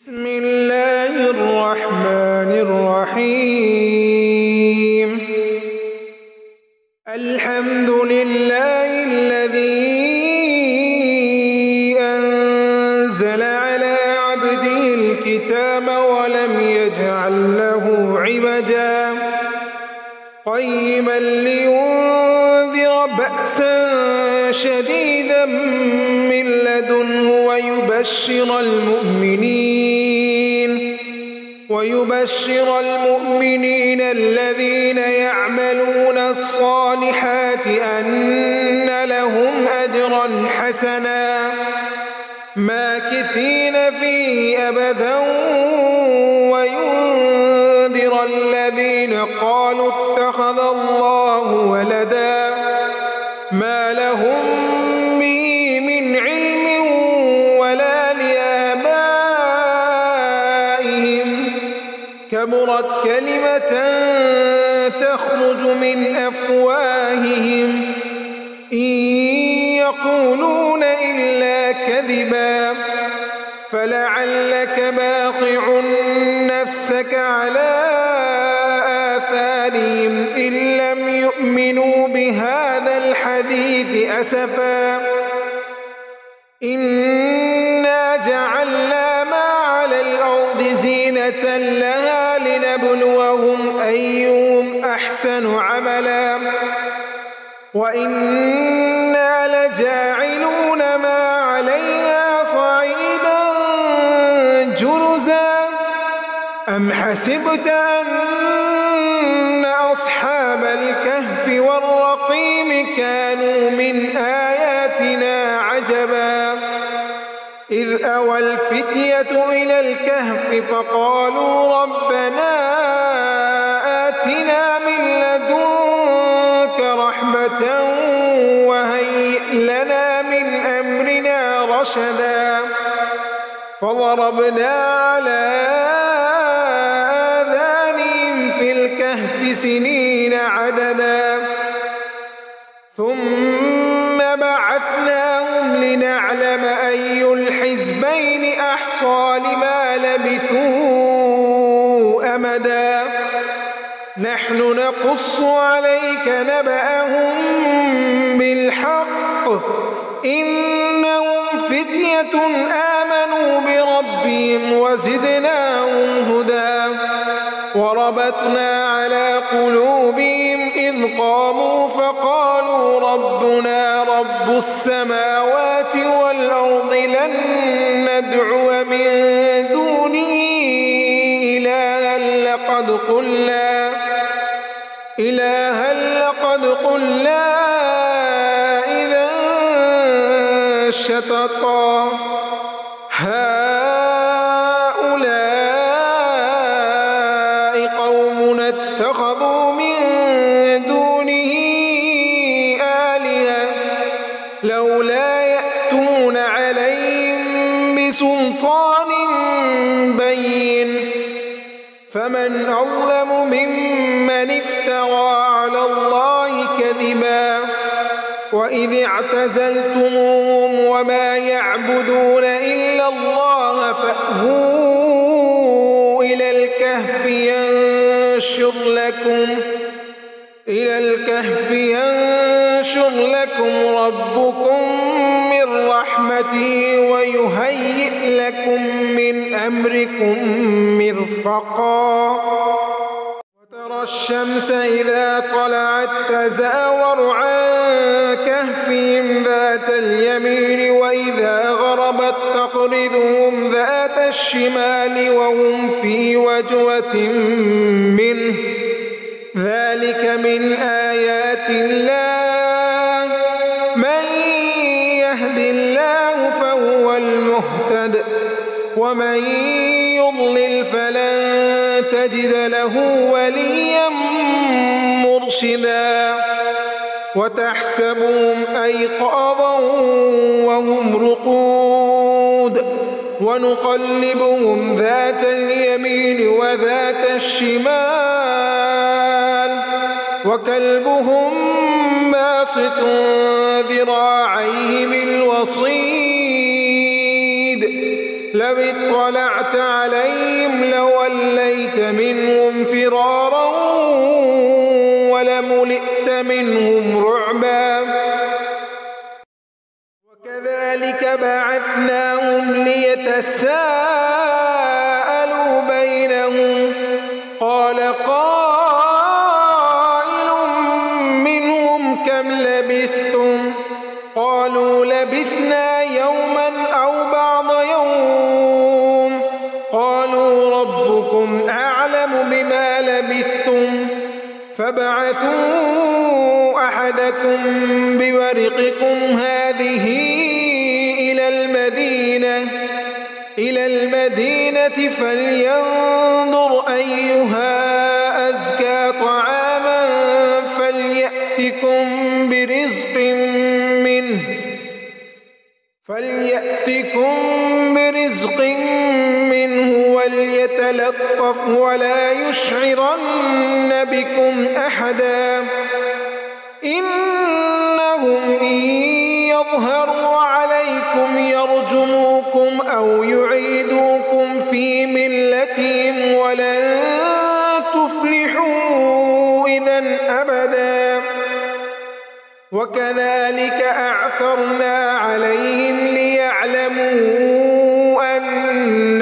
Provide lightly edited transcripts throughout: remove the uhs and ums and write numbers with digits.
بسم الله الرحمن الرحيم. الحمد لله الذي أنزل على عبده الكتاب ولم يجعل له عوجا قيما لينذر بأسا شديدا من لدنه ويبشر المؤمنين الذين يعملون الصالحات أن لهم أجرا حسنا ماكثين فيه أبدا وينذر الذين قالوا اتخذ الله ولدا ما لهم به من علم ولا لآبائهم كبرت كلمة تخرج من أفواههم إن يقولون إلا كذبا فلعلك باخع نفسك على آثارهم إن لم يؤمنوا بهذا الحديث أسفا إنا جعلنا ما على الأرض زينة لها لنبلوهم أيهم أحسن عملا وإنا لجاعلون ما عليها صعيدا جرزا أم حسبت أن أصحاب الكهف والرقيم كانوا من آياتنا عجبا إذ أوى الفتية إلى الكهف فقالوا ربنا آتنا من لدنك رحمة وهيئ لنا من أمرنا رشدا فضربنا على آذانهم في الكهف سنين عددا ثم بعثناهم لنعلم أي الحزبين أحصى لما لبثوا أمدا نحن نقص عليك نبأهم بالحق إنهم فتية آمنوا بربهم وزدناهم هدى وربطنا على قلوبهم إذ قاموا فقالوا ربنا رب السماوات والأرض لن ندعو من دونه إلها لقد قلنا إذا شططا هؤلاء قوم اتخذوا من دونه آلهة لولا يأتون عليهم بسلطان بين فمن أظلم ممن افترى على الله كذبا وإذ اعتزلتموهم وما يعبدون إلا الله فأووا إلى الكهف ينشر لكم ربكم من رحمته ويهيئ لكم من أمركم مرفقا وترى الشمس إذا طلعت تزاور عن كهفهم ذات اليمين وإذا غربت تقرضهم ذات الشمال وهم في وجوة منه ذلك من آيات الله من يهد الله فهو المهتد ومن يضلل فلن تجد له وليا مرشدا وتحسبهم أيقاظا وهم رقود ونقلبهم ذات اليمين وذات الشمال وكلبهم باسط ذراعيه بالوصيد لو اطلعت عليهم لوليت منهم فرارا ولملئت منهم رعبا وكذلك بعثناهم ليتساءلوا بينهم قال قائل منهم كم لبثتم قالوا لبثنا يوما أو بعض يوم قالوا ربكم أعلم بما لبثتم فابعثوا أحدكم بورقكم هذه إلى المدينة فلينظر أيها أزكى طعاما فليأتكم برزق منه وليتلطف ولا يشعرن بكم أحدا إنهم إن يظهروا عليكم يرجموكم أو يعيدوكم في ملتهم ولن تفلحوا إذا أبدا وكذلك أعثرنا عليهم ليعلموا أن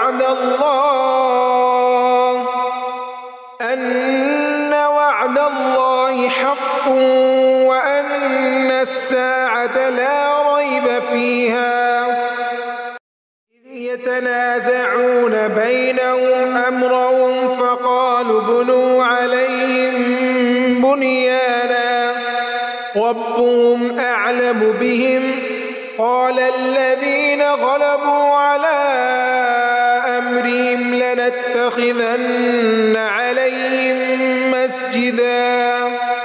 وعد الله حق وأن الساعة لا ريب فيها إذ يتنازعون بينهم أمرهم فقالوا ابنوا عليهم بنيانا ربهم أعلم بهم قال الذين غلبوا على أمرهم لنتخذن عليهم مسجدا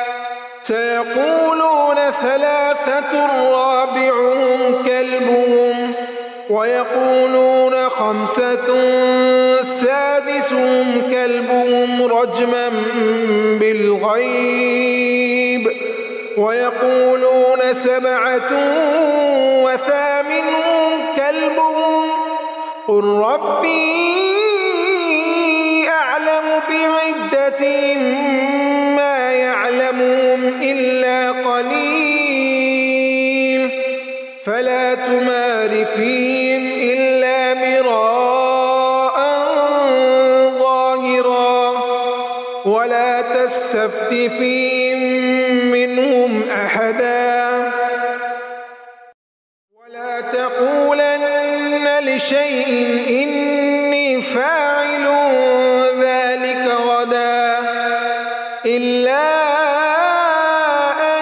سيقولون ثلاثة رابعهم كلبهم ويقولون خمسة سادسهم كلبهم رجما بالغيب ويقولون سبعة وثامنهم كلبهم قل ربي أعلم بعدتهم ما يعلمهم إلا قليل فلا تمار فيهم إلا مراء ظاهرا ولا تستفت فيهم منهم أحدا ولا تقولن لشيء إني فاعل ذلك غدا إلا أن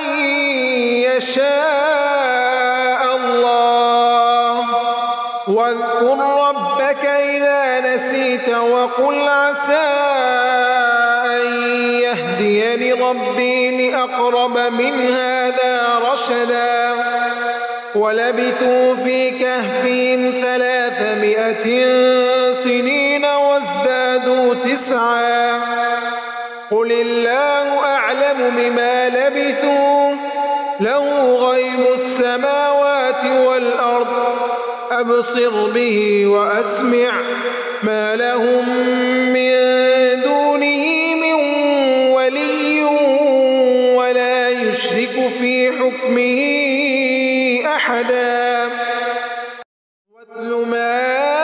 يشاء الله واذكر ربك إذا نسيت وقل عسى أن يهديني ربي لأقرب من هذا رشدا ولبثوا في كهفهم 300 سنين وازدادوا 9 قل الله أعلم بما لبثوا له غيب السماوات والأرض أبصر به وأسمع ما لهم من دونه من ولي ولا يشرك في حكمه أحدا واتل ما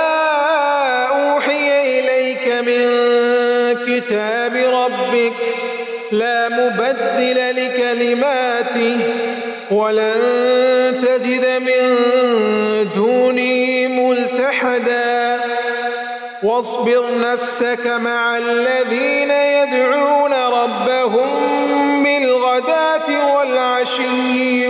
أوحي إليك من كتاب ربك لا مبدل لكلماته ولن تجد من دونه ملتحدا واصبر نفسك مع الذين يدعون ربهم بالغداة والعشي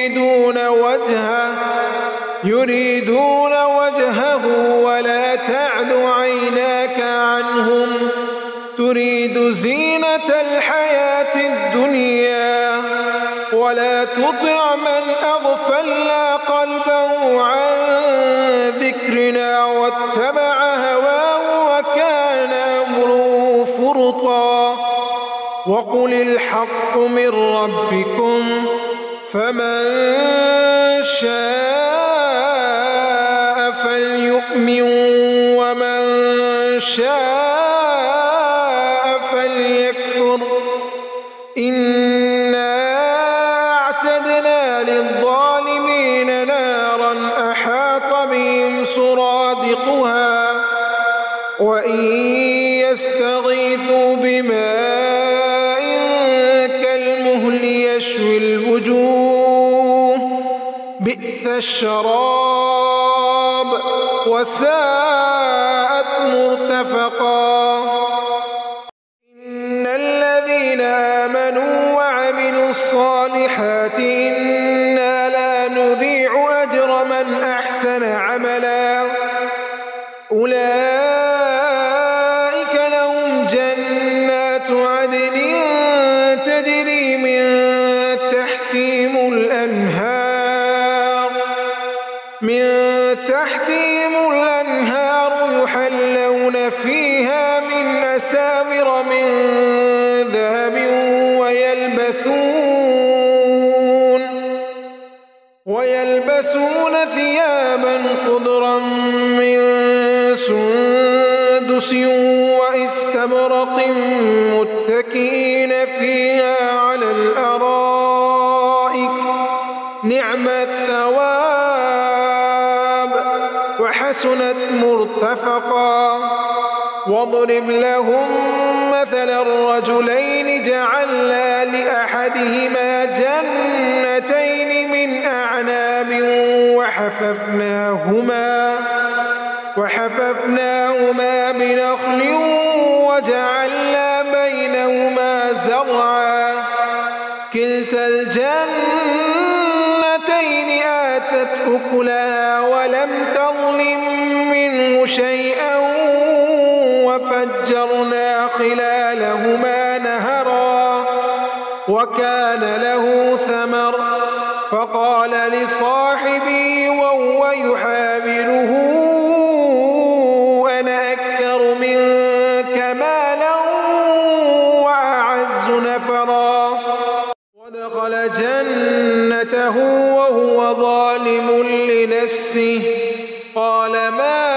يريدون وجهه ولا تعد عيناك عنهم تريد زينة الحياة الدنيا ولا تطع من أغفلنا قلبه عن ذكرنا واتبع هواه وكان أمره فرطا وقل الحق من ربكم فمن شاء فليؤمن فليؤمن ومن شاء فليكفر إنا أعتدنا للظالمين نارا أحاط بهم سرادقها وإن يستغيثوا بماء كالمهل يشوي الوجوه بئس الشراب وساءت مرتفقا إن الذين آمنوا وعملوا الصالحات إنا لا نضيع أجر من أحسن عملا أولئك لهم جنات عدن تجري من تحتهم الأنهار يحلون فيها من أساور من ذهب ويلبسون ثيابا خضرا من سندس واستبرق متكئين فيها على الأرائك نعم الثواب وحسنت مرتفقا واضرب لهم مثل الرجلين جعلنا لأحدهما جنتين من أعناب وحففناهما بنخل وجعلنا بينهما زرعا كلتا الجنتين آتت أكلها ولم تظلم منه شيئا وفجرنا خلالهما نهرا وكان له ثمر فقال لصاحبه وهو يحاوره أنا أكثر منك مالا وأعز نفرا ودخل جنته وهو ظالم لنفسه قال ما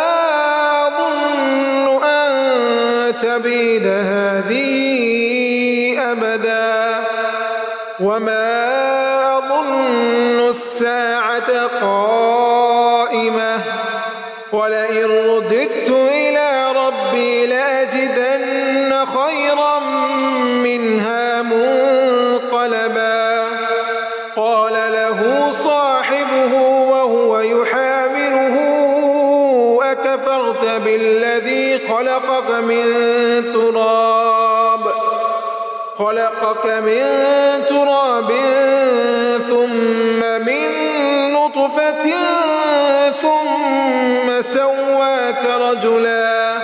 أظن أن تبيد هذه أبدا وما أظن الساعة قائمة ولئن رددت إلى ربي لأجدن خيرا منها منقلبا قال له صاحبه وهو يحاوره أكفرت بالذي خلقك من تراب ثم من نطفة ثم سواك رجلا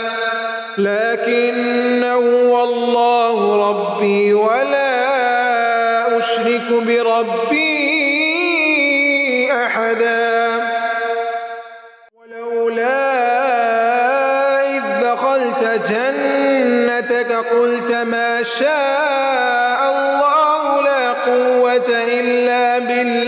لكن هو الله ربي ولا أشرك بربي أحدا ولولا إذ دخلت جنتك قلت ما شاء الله لا قوة إلا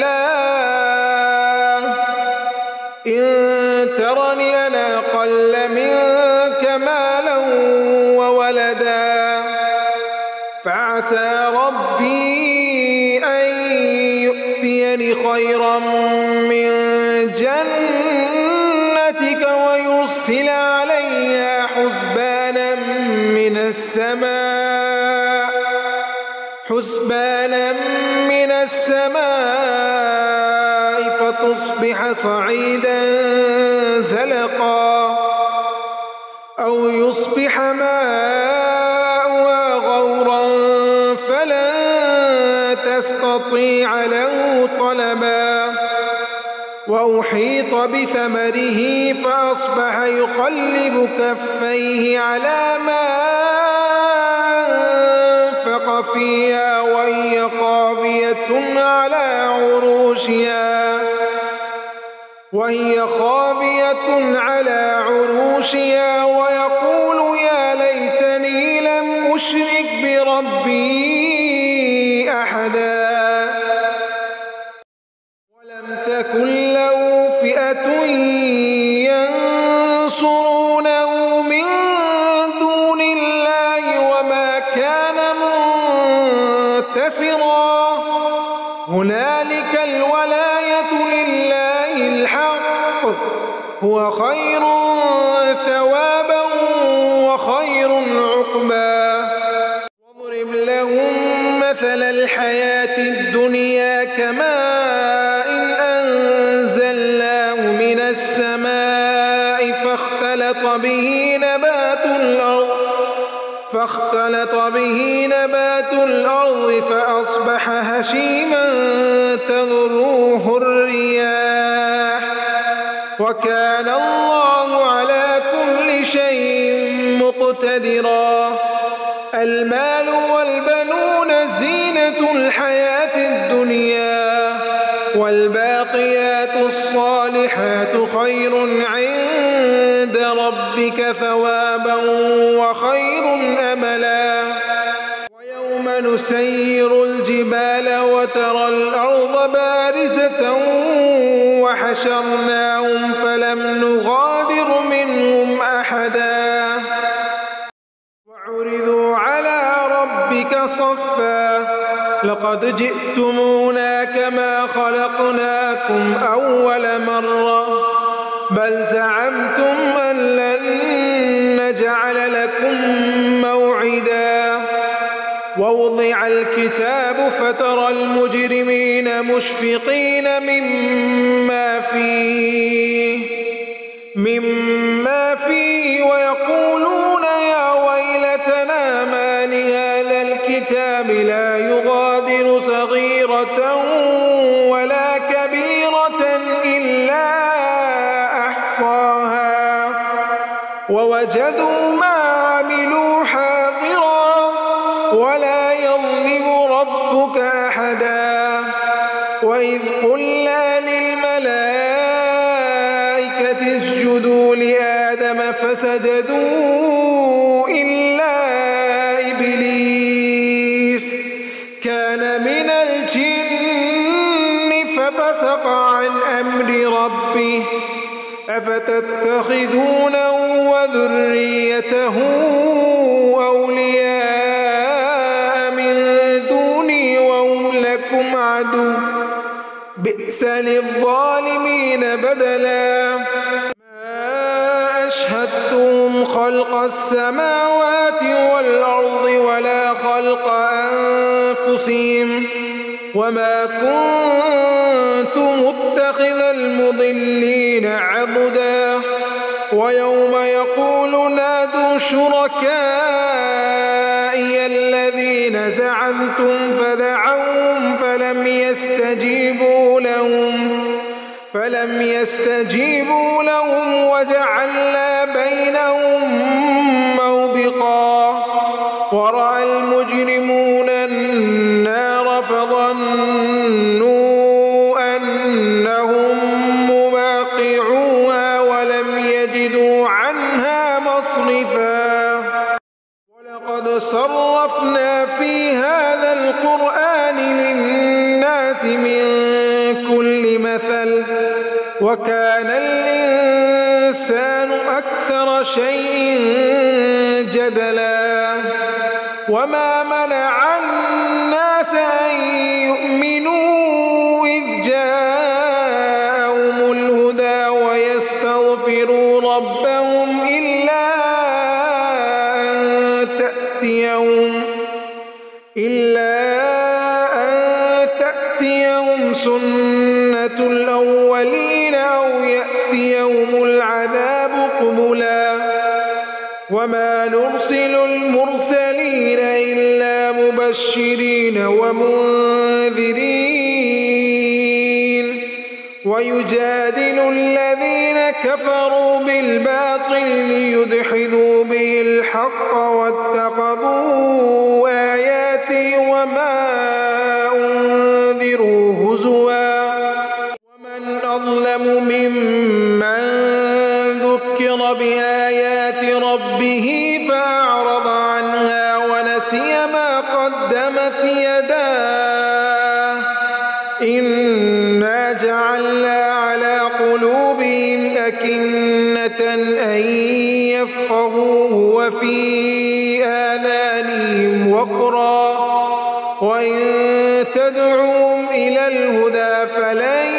بالله إن ترني أنا أقل منك مالا وولدا فعسى ربي أن يؤتيني خيرا من جنتك ويرسل عليها حسبانا من السماء فتصبح صعيدا زلقا أو يصبح ماؤها غورا فلن تستطيع له طلبا وأحيط بثمره فأصبح يقلب كفيه على ما أنفق فيها وهي خاوية على عروشها ويقول يا ليتني لم أشرك بربي أحدا ولم تكن له فئة منتصرا هنالك الولاية لله الحق هو خير ثوابا وخير عقبا واضرب لهم مثل الحياة الدنيا كماء أنزلناه من السماء فاختلط به نبات الأرض فأصبح هشيما تذروه الرياح وكان الله على كل شيء مقتدرا المال والبنون زينة الحياة الدنيا والباقيات الصالحات خير عند ربك ثوابا وخير أملا ويوم نسير الجبال وترى الأرض بارزة وحشرناهم فلم نغادر منهم أحدا وعرضوا على ربك صفا لقد جئتمونا كما خلقناكم أول مرة بل زعمتم أن لن نجعل لكم موعدا ووضع الكتاب فترى المجرمين مشفقين مما فيه ويقولون يا ويلتنا ما لهذا الكتاب لا يغادر صغيرة ولا كبيرة إلا أحصاها ووجدوا ما عملوا حاضرا ولا يظلم ربك أحدا وإذ قلنا للملائكة اسجدوا لآدم فسجدوا إلا إبليس كان من الجن ففسق عن أمر ربه أفتتخذونه وذريته أولياء من دوني وهم لكم عدو بئس للظالمين بدلا ما أشهدتهم خلق السماوات والأرض ولا خلق أنفسهم وما كنت متخذ المضلين عضدا ويوم يقول نادوا شركائي الذين زعمتم فدعوهم فلم يستجيبوا لهم وجعلنا بينهم موبقا ورأى المجرمون النار فظنوا أنهم مواقعوها ولم يجدوا عنها مصرفا ولقد صرفنا في هذا القرآن للناس من كل مثل وكان الإنسان أكثر شيء جدلا وما منع الناس أن يؤمنوا إذ جاءهم الهدى ويستغفروا ربهم إلا أن تأتيهم سنة الأولين أو يأتيهم العذاب قبلا وما نرسل المرسلين إلا مبشرين ومنذرين ويجادل الذين كفروا بالباطل ليدحضوا به الحق واتخذوا آياتي وما أنذروا هزوا ومن أظلم ممن ذكر بآيات ربه فأعرض عنها ونسي ما قدمت يداه إنا جعلنا على قلوبهم أكنة أن يفقهوه وفي آذانهم وقرا وإن تدعوهم إلى الهدى فلن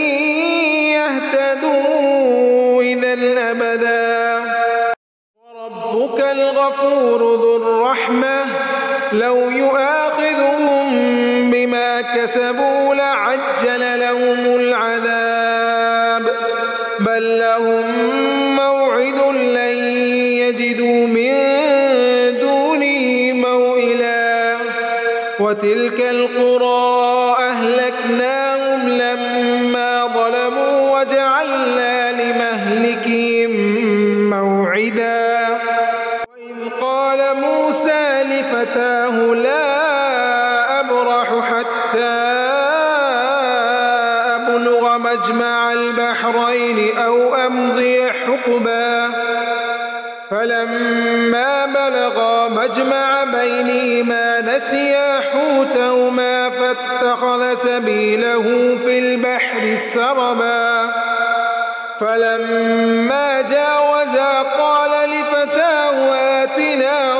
يهتدوا إذا أبدا. وربك الغفور ذو الرحمة لو يؤاخذهم بما كسبوا لعجل لهم العذاب بل لهم موعد لن يجدوا من دونه موئلا. وتلك القرى أهلكناهم لما ظلموا وجعلنا لمهلكهم موعدا. وإذ قال موسى لفتاه لا أبرح حتى أبلغ مجمع البحرين أو أمضي حقبا فلما بلغا مجمع بينهما نسيا حوتهما فاتخذ سبيله في البحر سربا. فلما جاوزا قال لفتاه آتنا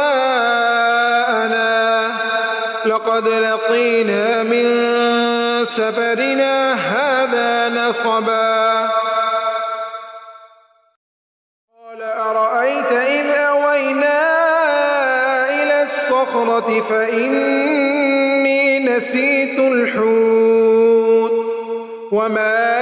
غداءنا لقد لقينا من سفرنا هذا نصبا. قال أرأيت إذ أوينا إلى الصخرة فإني نسيت الحوت وما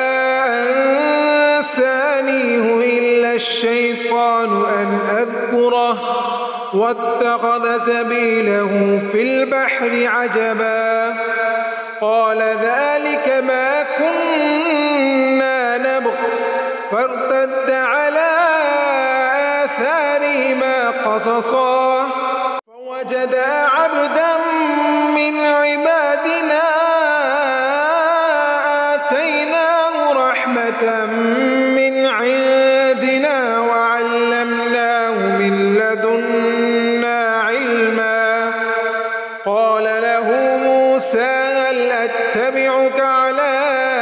أنسانيه إلا الشيطان أن أذكره واتخذ سبيله في البحر عجبا. قال ذلك ما كنا نبغ فارتد على آثارهما قصصا فوجدا عبدا من عبادنا آتيناه رحمة من عندنا وعلمناه من لدنا علما. قال له موسى هل أتبعك على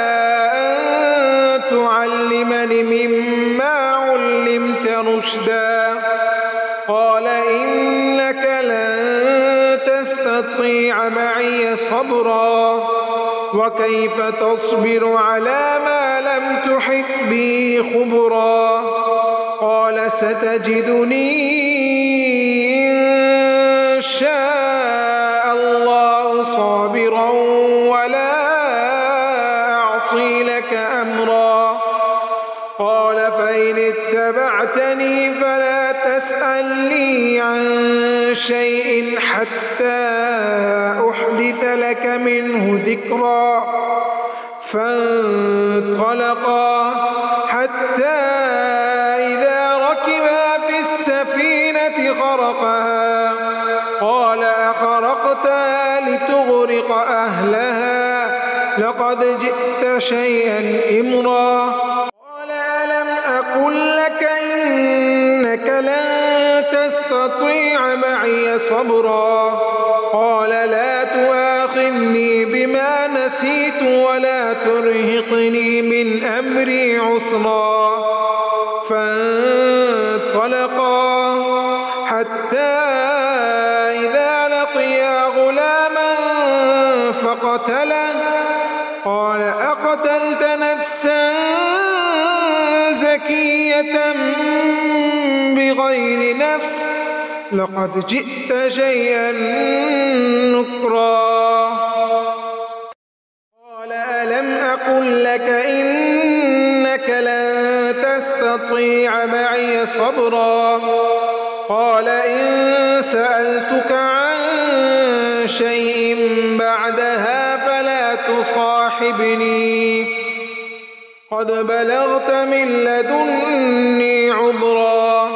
أن تعلمني مما علمت رشدا. قال إنك لن تستطيع معي صبرا وكيف تصبر على ما لم تحط به خبرا. قال ستجدني إن شاء الله صابرا ولا أعصي لك أمرا. قال فإن اتبعتني فلا تسألني عن شيء حتى أحدث لك منه ذكرا. فانطلقا حتى إذا ركبا في السفينة خرقها قال أخرقتها لتغرق أهلها لقد جئت شيئا إمرا. قال ألم أقل لك إنك لن تستطيع معي صبرا. قال لا تؤاخذني بما نسيت ولا ترهقني من أمري عسرا. فانطلقا حتى إذا لقيا غلاما فقتله. قال أقتلت نفسا زكية بغير نفس لقد جئت شيئا نكرا. قال ألم أقل لك إنك لن تستطيع معي صبرا. قال إن سألتك عن شيء بعدها فلا تصاحبني قد بلغت من لدني عذرا.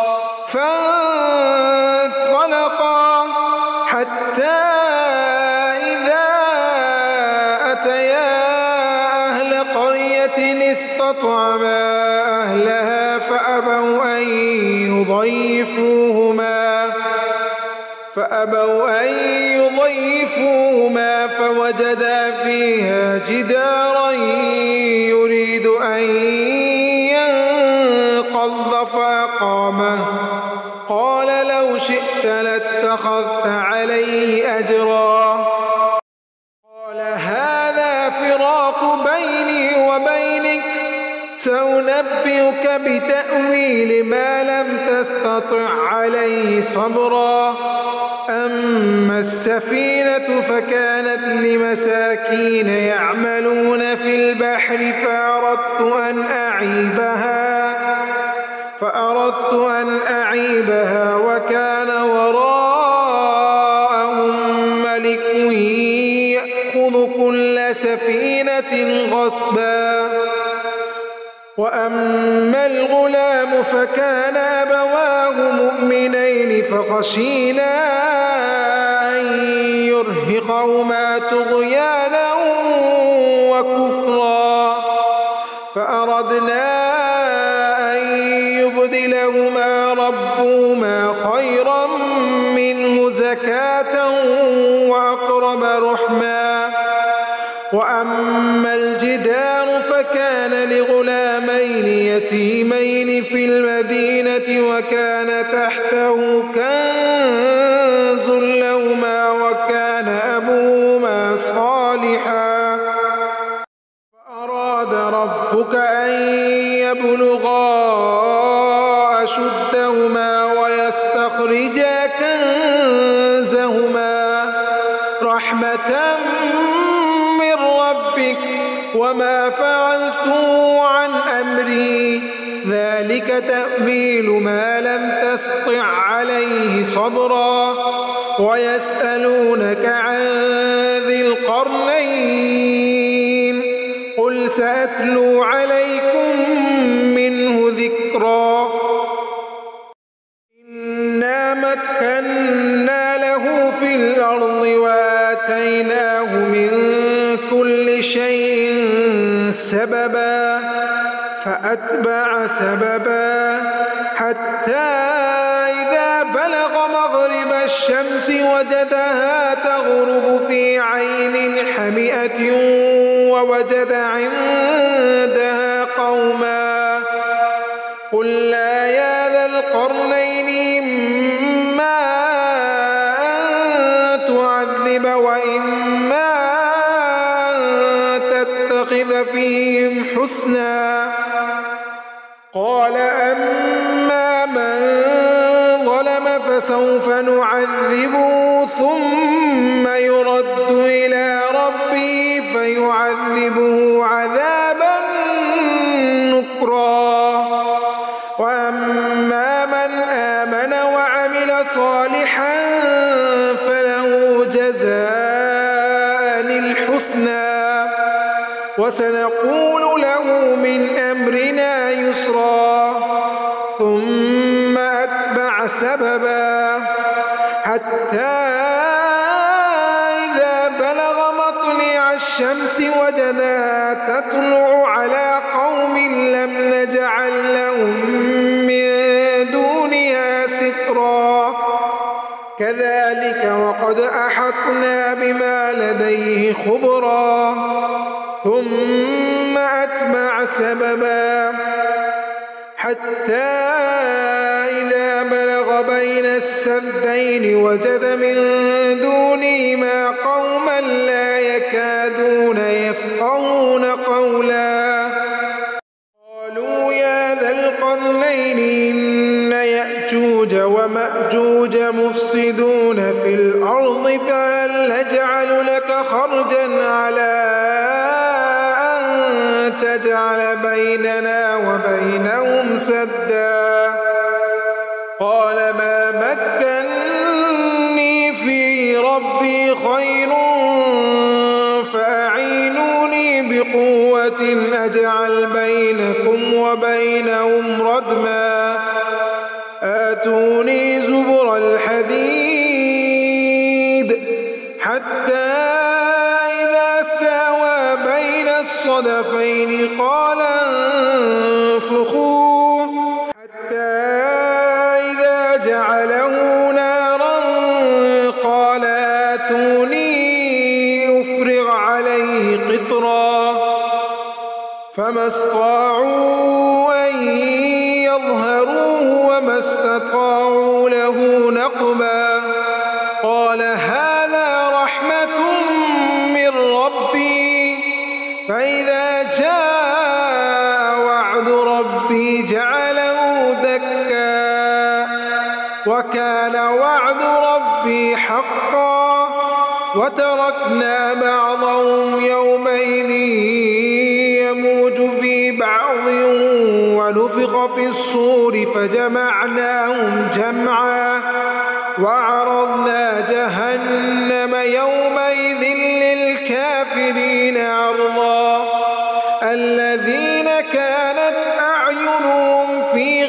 فانطلقا حتى إذا أتيا أهل قرية استطعما أهلها فأبوا أن يضيفوهما فوجدا فيها جدارا يريد أن ينقض فأقامه. قال لو شئت لاتخذت عليه أجرا. سأنبئك بتأويل ما لم تستطع عليه صبرا أما السفينة فكانت لمساكين يعملون في البحر فأردت أن أعيبها وكان وراءهم ملك يأخذ كل سفينة غصبا وأما الغلام فكان أبواه مؤمنين فخشينا أن يرهقهما طغيانا وكفرا فأردنا أن يبدلهما ربهما خيرا منه زكاة وأقرب رحما وأما الجدار فكان لغلامين يتيمين في المدينة وكان تحته كنز لهما وكان أبوهما صالحا فأراد ربك أن يبلغا أشدهما ويستخرجا كنزهما رحمة من ربك وما فعلته عن أمري ذلك تأويل ما لم تستطع عليه صبرا ويسألونك عن ذي القرنين قل سأتلو عليكم منه ذكرا إنا مكنا له في الأرض وآتيناه من كل شيء سببا فأتبع سببا حتى إذا بلغ مغرب الشمس وجدها تغرب في عين حمئة ووجد عندها قوما قلنا يا ذا القرنين إما أن تعذب وإما أن تتخذ فيهم حسنا قال أما من ظلم فسوف نعذبه ثم يرد إلى ربه فيعذبه عذابا نكرا وأما من آمن وعمل صالحا فله جزاء الحسنى وسنقول له من أمرنا يسرا ثم أتبع سببا حتى إذا بلغ مطلع الشمس وجدها تطلع على قوم لم نجعل لهم من دونها سترا كذلك وقد أحطنا بما لديه خبرا ثم أتبع سببا حتى إذا بلغ بين السدين وجد من دونهما قوما لا يكادون يفقهون قولا قالوا يا ذا القرنين إن يأجوج ومأجوج مفسدون في الأرض فهل نجعل لك خرجا على تجعل بيننا وبينهم سدا قال ما مكني في ربي خير فأعينوني بقوة أجعل بينكم وبينهم ردما آتوني زبر الحديد حتى الصدفين قال انفخوا حتى إذا جعله نارا قال آتوني أفرغ عليه قطرا فما استطاعوا أن يظهروه وما استطاعوا له نقبا قال هذا رحمة من ربي فإذا جاء وعد ربي وكان وعد ربي حقا وتركنا بعضهم يومئذ يموج في بعض ونفخ في الصور فجمعناهم جمعا وعرضنا جهنم يومئذ للكافرين عرضا الذين كانت أعينهم في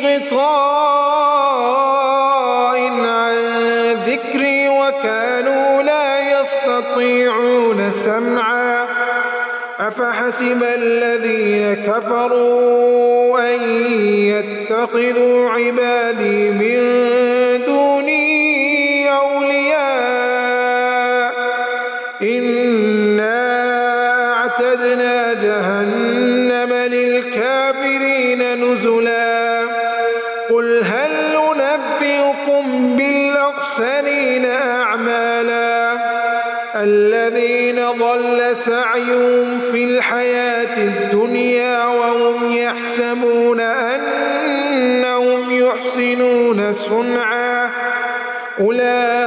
غطاء عن ذكري وكانوا لا يستطيعون سمعا أفحسب الذين كفروا أن يتخذوا عبادي من دوني أولياء إنا أعتدنا جهنم للكافرين نزلا قل هل ننبئكم بالأخسرين أعمالا الذين ضل سعيهم في الحياة الدنيا وهم يحسبون أنهم يحسنون صنعا أولئك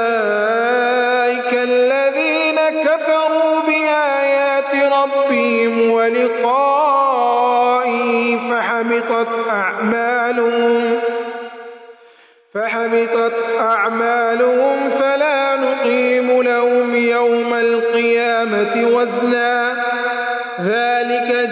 الذين كفروا بآيات ربهم ولقائه فحبطت أعمالهم فلا نقيم لهم يوم القيامة وزنا ذلك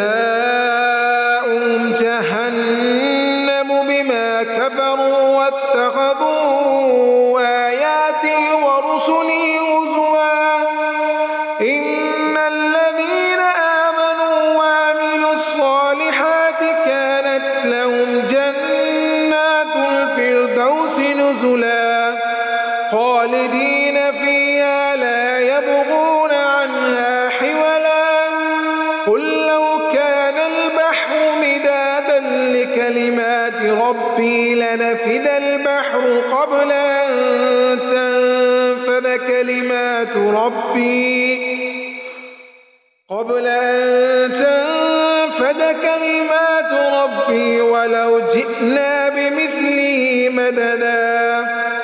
جزاؤهم جهنم بما كفروا واتخذوا آياتي ورسلي هزوا إن الذين آمنوا وعملوا الصالحات كانت لهم جنات الفردوس نزلا خالدين فيها لا يبغون عنها حولا قل لو كان البحر مدادا لكلمات ربي لنفد البحر قبل أن تنفذ كلمات ربي ولو جئنا بمثله مددا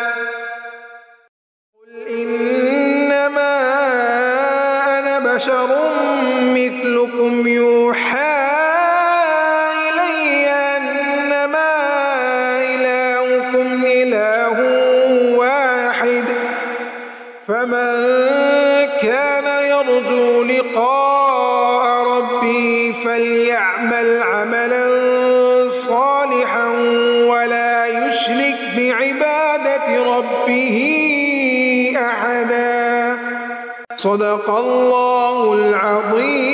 قل إنما أنا بشر مثلكم يوحى إلي أنما إلهكم إله واحد فمن كان يرجو لقاء ربه فليعمل عملا صالحا ولا يشرك بعبادة ربه أحدا صدق الله العظيم.